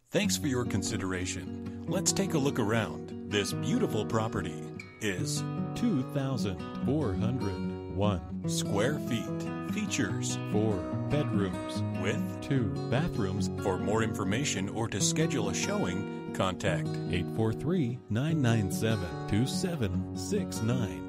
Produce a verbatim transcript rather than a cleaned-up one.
Thanks for your consideration. Let's take a look around. This beautiful property is two thousand four hundred one square feet. Features four bedrooms with two bathrooms. For more information or to schedule a showing, contact eight four three, nine nine seven, two seven six nine.